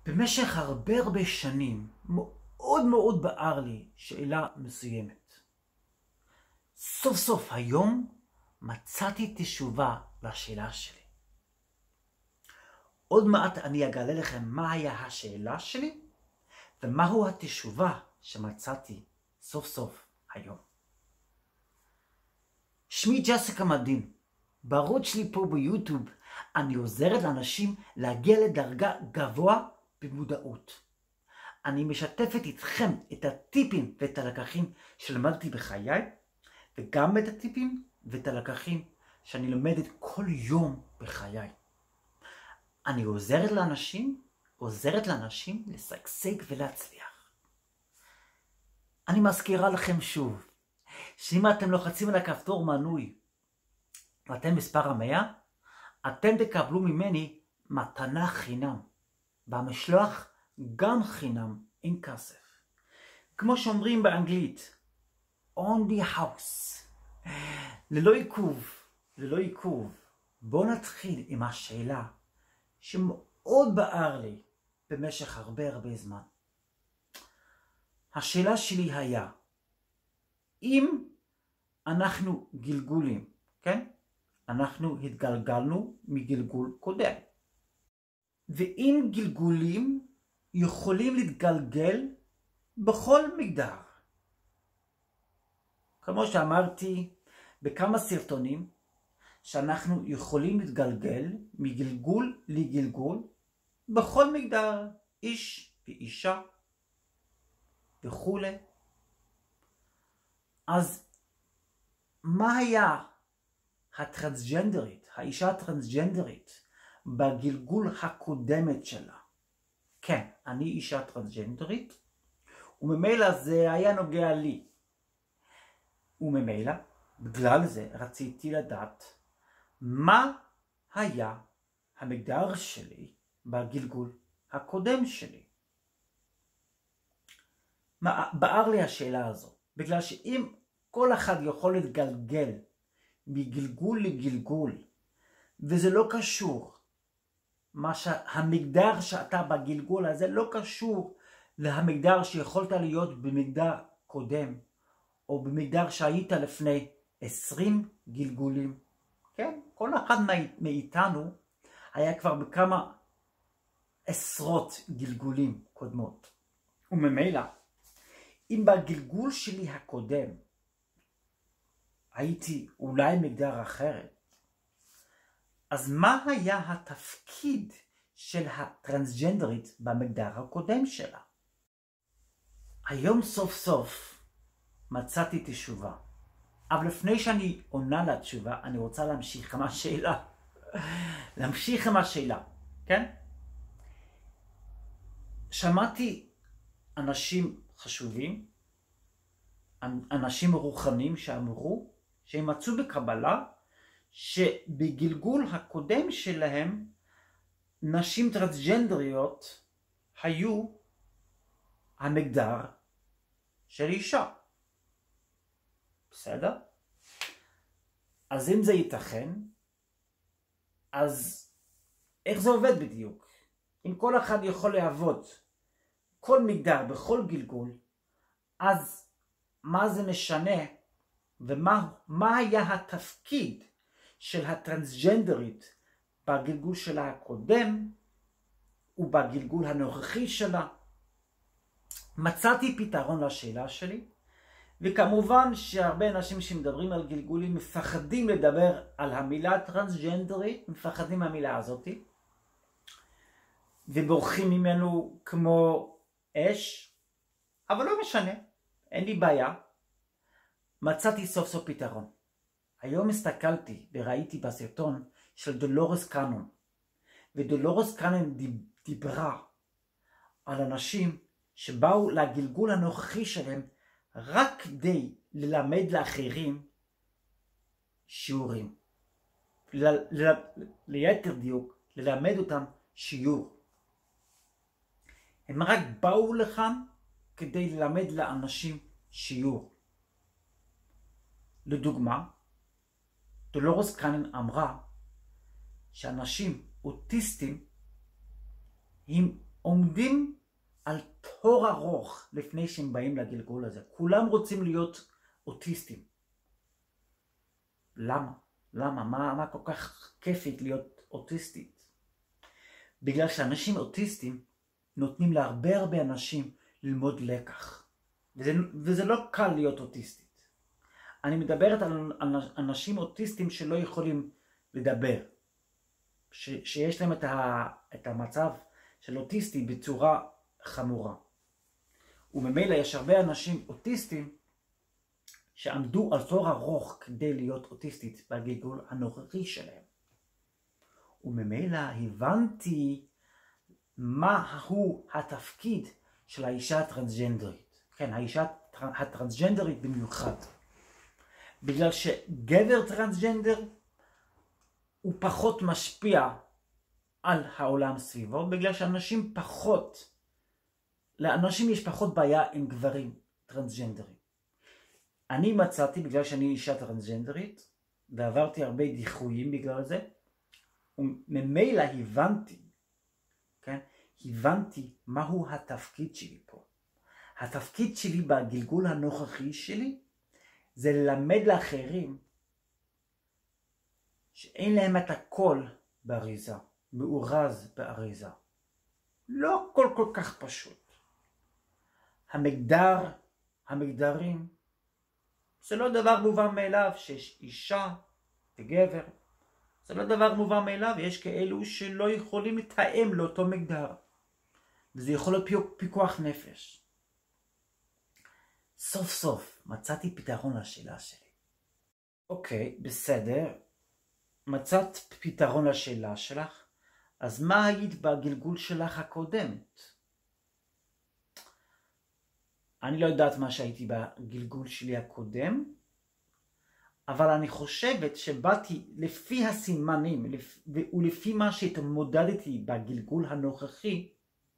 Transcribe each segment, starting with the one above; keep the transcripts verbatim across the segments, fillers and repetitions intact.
במשך הרבה הרבה שנים מאוד מאוד בער לי שאלה מסוימת. סוף סוף היום מצאתי תשובה לשאלה שלי. עוד מעט אני אגלה לכם מה היה השאלה שלי ומהו התשובה שמצאתי סוף סוף היום. שמי ג'סיקה מדהים. בערוץ שלי פה ביוטיוב אני עוזרת לאנשים להגיע לדרגה גבוה במודעות. אני משתפת איתכם את הטיפים ואת הלקחים שלמדתי בחיי, וגם את הטיפים ואת הלקחים שאני לומדת כל יום בחיי. אני עוזרת לאנשים, עוזרת לאנשים לשגשג ולהצליח. אני מזכירה לכם שוב, שאם אתם לוחצים על הכפתור מנוי, ואתם מספר המאה, אתם תקבלו ממני מתנה חינם. והמשלוח גם חינם, אין כסף. כמו שאומרים באנגלית, on the house. ללא עיכוב, ללא עיכוב. בואו נתחיל עם השאלה שמאוד בער לי במשך הרבה הרבה זמן. השאלה שלי היה, אם אנחנו גלגולים, כן? אנחנו התגלגלנו מגלגול קודם. ואם גלגולים יכולים להתגלגל בכל מגדר. כמו שאמרתי בכמה סרטונים, שאנחנו יכולים להתגלגל מגלגול לגלגול בכל מגדר, איש ואישה וכו'. אז מה היה הטרנסג'נדרית, האישה הטרנסג'נדרית, בגלגול הקודמת שלה? כן, אני אישה טרנסג'נדרית, וממילא זה היה נוגע לי. וממילא, בגלל זה רציתי לדעת מה היה המגדר שלי בגלגול הקודם שלי. בער לי השאלה הזו, בגלל שאם כל אחד יכול להתגלגל מגלגול לגלגול, וזה לא קשור, מה שהמגדר שאתה בגלגול הזה לא קשור להמגדר שיכולת להיות במגדר קודם, או במגדר שהיית לפני עשרים גלגולים. כן? כל אחד מאיתנו היה כבר בכמה עשרות גלגולים קודמות. וממילא, אם בגלגול שלי הקודם הייתי אולי מגדר אחרת, אז מה היה התפקיד של הטרנסג'נדרית במגדר הקודם שלה? היום סוף סוף מצאתי תשובה. אבל לפני שאני עונה לתשובה, אני רוצה להמשיך עם השאלה. להמשיך עם השאלה, כן? שמעתי אנשים חשובים, אנשים רוחניים שאמרו שהם מצאו בקבלה שבגלגול הקודם שלהם נשים טרנסג'נדריות היו המגדר של אישה. בסדר? אז אם זה ייתכן, אז איך זה עובד בדיוק? אם כל אחד יכול לעבוד כל מגדר בכל גלגול, אז מה זה משנה ומה מה היה התפקיד של הטרנסג'נדרית בגלגול שלה הקודם ובגלגול הנוכחי שלה? מצאתי פתרון לשאלה שלי, וכמובן שהרבה אנשים שמדברים על גלגולים מפחדים לדבר על המילה טרנסג'נדרית, מפחדים מהמילה הזאת, ובורחים ממנו כמו אש, אבל לא משנה, אין לי בעיה. מצאתי סוף סוף פתרון. היום הסתכלתי וראיתי בסרטון של דולורס קאנון, ודולורס קאנון דיברה על אנשים שבאו לגלגול הנוכחי שלהם רק כדי ללמד לאחרים שיעורים. ל, ל, ליתר דיוק, ללמד אותם שיעור. הם רק באו לכאן כדי ללמד לאנשים שיעור. לדוגמה, דולורס קאנון אמרה שאנשים אוטיסטים הם עומדים על תור ארוך לפני שהם באים לגלגול הזה. כולם רוצים להיות אוטיסטים. למה? למה? מה, מה כל כך כיפית להיות אוטיסטית? בגלל שאנשים אוטיסטים נותנים להרבה הרבה אנשים ללמוד לקח. וזה, וזה לא קל להיות אוטיסטית. אני מדברת על אנשים אוטיסטים שלא יכולים לדבר. ש, שיש להם את, ה, את המצב של אוטיסטי בצורה חמורה. וממילא יש הרבה אנשים אוטיסטים שעמדו על תור ארוך כדי להיות אוטיסטית בגלגול הנוכחי שלהם. וממילא הבנתי מהו התפקיד של האישה הטרנסג'נדרית. כן, האישה הטרנסג'נדרית במיוחד. בגלל שגבר טרנסג'נדר הוא פחות משפיע על העולם סביבו, בגלל שאנשים פחות, לאנשים יש פחות בעיה עם גברים טרנסג'נדרים. אני מצאתי, בגלל שאני אישה טרנסג'נדרית, ועברתי הרבה דיחויים בגלל זה, וממילא הבנתי, כן? הבנתי מהו התפקיד שלי פה. התפקיד שלי בגלגול הנוכחי שלי, זה ללמד לאחרים שאין להם את הכל באריזה, מאורז באריזה. לא הכל כל כך פשוט. המגדר, המגדרים, זה לא דבר מובן מאליו שיש אישה וגבר. זה לא דבר מובן מאליו, יש כאלו שלא יכולים לתאם לאותו מגדר. וזה יכול להיות פיקוח נפש. סוף סוף מצאתי פתרון לשאלה שלי. אוקיי, בסדר. מצאת פתרון לשאלה שלך, אז מה היית בגלגול שלך הקודמת? אני לא יודעת מה שהייתי בגלגול שלי הקודם, אבל אני חושבת שבאתי לפי הסימנים ולפי מה שהתמודדתי בגלגול הנוכחי,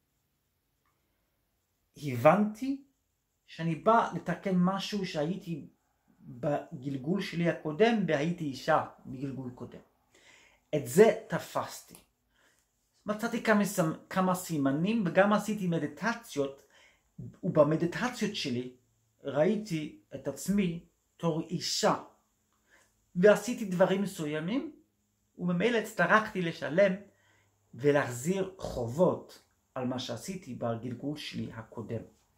הבנתי שאני בא לתקן משהו שהייתי בגלגול שלי הקודם והייתי אישה בגלגול קודם. את זה תפסתי. מצאתי כמה, כמה סימנים וגם עשיתי מדיטציות, ובמדיטציות שלי ראיתי את עצמי תור אישה. ועשיתי דברים מסוימים, וממילא הצטרכתי לשלם ולהחזיר חובות על מה שעשיתי בגלגול שלי הקודם.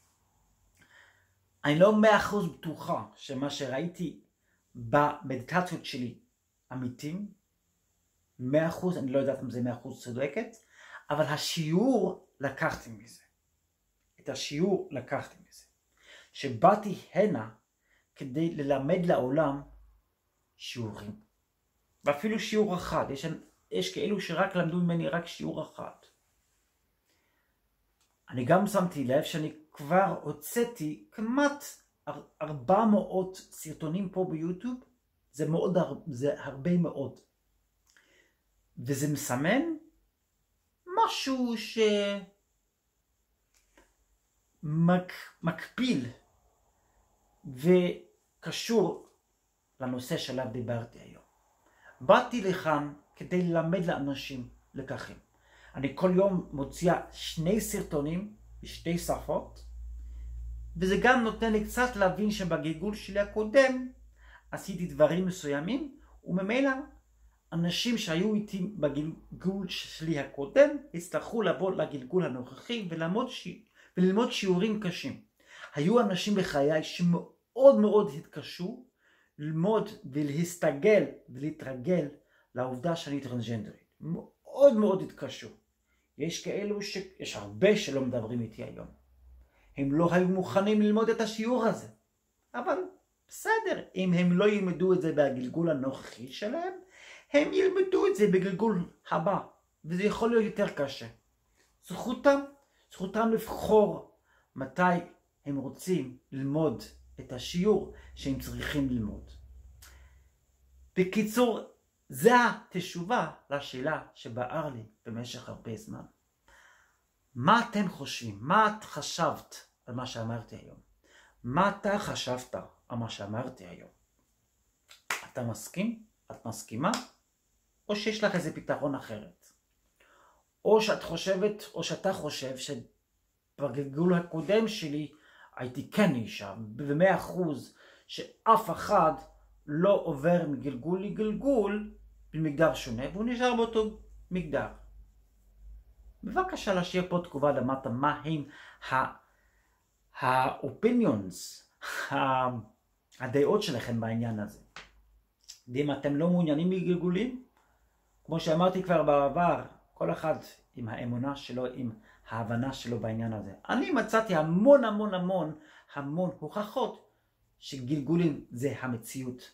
אני לא מאה אחוז בטוחה שמה שראיתי במדיטציות שלי אמיתים, מאה אחוז, אני לא יודעת אם זה מאה אחוז צודקת, אבל השיעור לקחתי מזה. את השיעור לקחתי מזה. שבאתי הנה כדי ללמד לעולם שיעורים. ואפילו שיעור אחד. יש, יש כאלו שרק למדו ממני רק שיעור אחד. אני גם שמתי לב שאני כבר הוצאתי כמעט ארבע מאות סרטונים פה ביוטיוב. זה מאוד, זה הרבה מאוד. וזה מסמן משהו שמקביל וקשור לנושא שעליו דיברתי היום. באתי לכאן כדי ללמד לאנשים לקחים. אני כל יום מוציאה שני סרטונים בשתי שפות, וזה גם נותן לי קצת להבין שבגלגול שלי הקודם עשיתי דברים מסוימים, וממילא אנשים שהיו איתי בגלגול שלי הקודם הצטרכו לבוא לגלגול הנוכחי וללמוד, ש... וללמוד שיעורים קשים. היו אנשים בחיי שמאוד מאוד התקשו ללמוד ולהסתגל ולהתרגל לעובדה שאני טרנסג'נדרית. מאוד מאוד התקשו. יש כאלו ש... יש הרבה שלא מדברים איתי היום. הם לא היו מוכנים ללמוד את השיעור הזה. אבל בסדר, אם הם לא ילמדו את זה בגלגול הנוכחי שלהם, הם ילמדו את זה בגלגול הבא. וזה יכול להיות יותר קשה. זכותם, זכותם לבחור מתי הם רוצים ללמוד את השיעור שהם צריכים ללמוד. בקיצור, זה התשובה לשאלה שבער לי במשך הרבה זמן. מה אתם חושבים? מה את חשבת על מה שאמרתי היום? מה אתה חשבת על מה שאמרתי היום? אתה מסכים? את מסכימה? או שיש לך איזה פתרון אחרת? או שאת חושבת, או שאתה חושב שבגלגול הקודם שלי הייתי כן אישה, במאה אחוז שאף אחד לא עובר מגלגול לגלגול במגדר שונה, והוא נשאר באותו מגדר. בבקשה להשאיר פה תגובה למטה, מה הם ה-opinions, הדעות שלכם בעניין הזה. ואם אתם לא מעוניינים בגלגולים, כמו שאמרתי כבר בעבר, כל אחד עם האמונה שלו, עם ההבנה שלו בעניין הזה. אני מצאתי המון המון המון המון הוכחות שגלגולים זה המציאות.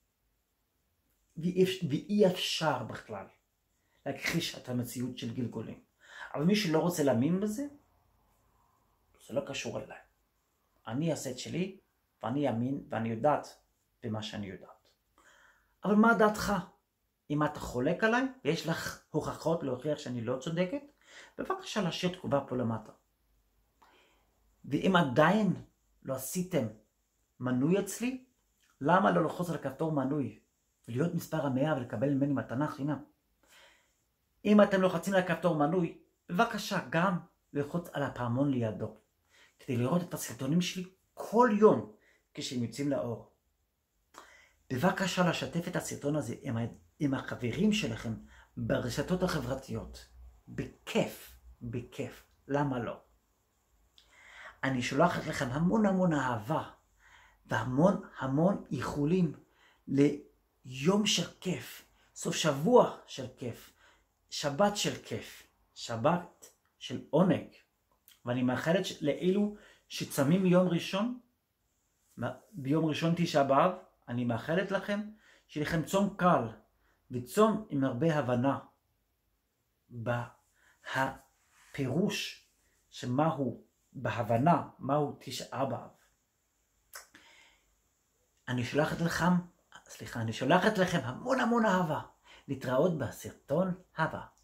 ואי אפשר בכלל להכחיש את המציאות של גלגולים. אבל מי שלא רוצה להאמין בזה, זה לא קשור אליי. אני אעשה את שלי, ואני אאמין, ואני יודעת במה שאני יודעת. אבל מה דעתך? אם אתה חולק עליי, ויש לך הוכחות להוכיח שאני לא צודקת, בבקשה להשאיר תגובה פה למטה. ואם עדיין לא עשיתם מנוי אצלי, למה לא ללחוץ על הכפתור מנוי, ולהיות מספר המאה ולקבל ממני מתנה חינם? אם אתם לוחצים על הכפתור מנוי, בבקשה גם ללחוץ על הפעמון לידו, כדי לראות את הסרטונים שלי כל יום כשהם יוצאים לאור. בבקשה לשתף את הסרטון הזה עם, עם החברים שלכם ברשתות החברתיות. בכיף, בכיף. למה לא? אני שולחת לכם המון המון אהבה והמון המון איחולים ליום של כיף, סוף שבוע של כיף, שבת של כיף, שבת של עונג. ואני מאחלת לאלו שצמים ביום ראשון, ביום ראשון תשעה באב, אני מאחלת לכם שיהיה לכם צום קל וצום עם הרבה הבנה בפירוש שמהו, בהבנה מהו תשעה באב. אני שולחת לכם, סליחה, אני שולחת לכם המון המון אהבה. להתראות בסרטון הבא.